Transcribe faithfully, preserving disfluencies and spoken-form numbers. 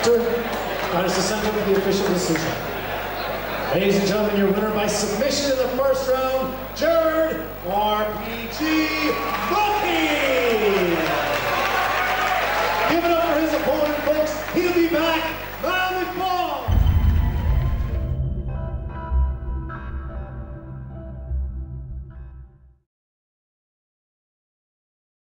Doctor, honors the center for the official decision. Ladies and gentlemen, your winner by submission in the first round, Jared R P G Bucky!